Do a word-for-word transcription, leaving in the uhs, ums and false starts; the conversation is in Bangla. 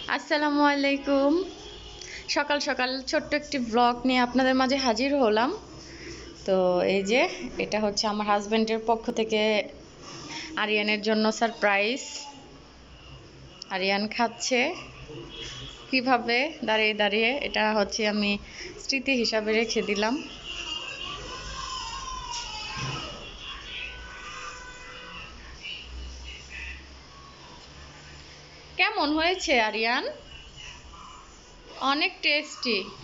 আসসালামু আলাইকুম। সকাল সকাল ছোট্ট একটি ব্লগ নিয়ে আপনাদের মাঝে হাজির হলাম। তো এই যে এটা হচ্ছে আমার হাজবেন্ডের পক্ষ থেকে আরিয়ানের জন্য সারপ্রাইজ। আরিয়ান খাচ্ছে কিভাবে দাঁড়িয়ে দাঁড়িয়ে, এটা হচ্ছে আমি স্মৃতি হিসাবে রেখে দিলাম। কেমন হয়েছে আরিয়ান? অনেক টেস্টি।